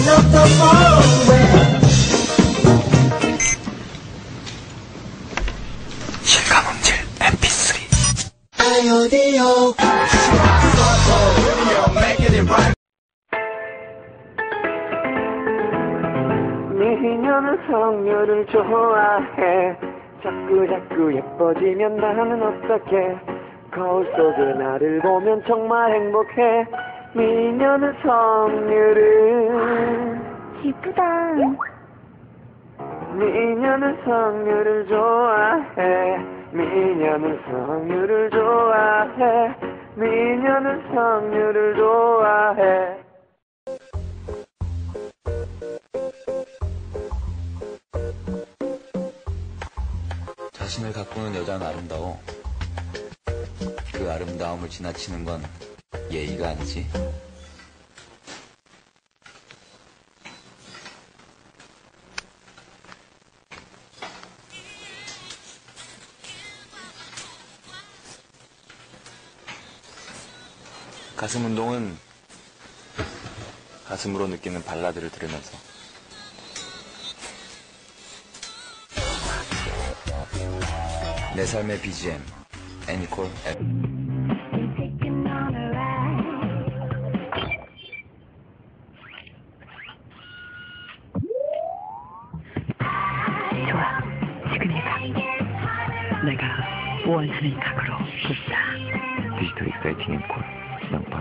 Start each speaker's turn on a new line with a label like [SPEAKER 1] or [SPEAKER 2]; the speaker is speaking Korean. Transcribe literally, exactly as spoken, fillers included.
[SPEAKER 1] of the moment.
[SPEAKER 2] 실감음질 엠피쓰리
[SPEAKER 1] 아이오디오.
[SPEAKER 3] 미녀는 성녀를 좋아해. 자꾸 자꾸 예뻐지면 나는 어떡해. 거울 속에 나를 보면 정말 행복해. 미녀는 성녀를
[SPEAKER 4] 이쁘다.
[SPEAKER 3] 미녀는 성녀를 좋아해. 미녀는 성녀를 좋아해. 미녀는 성녀를 좋아해.
[SPEAKER 2] 자신을 가꾸는 여자는 아름다워. 그 아름다움을 지나치는 건 예의가 아니지. 가슴 운동은 가슴으로 느끼는 발라드를 들으면서 내 삶의 비지엠 애니콜 앱.
[SPEAKER 5] 좋아, 지금 해봐. 내가 원하는 각으로 돕다.
[SPEAKER 2] 디지털 익사이팅 앱콜 시장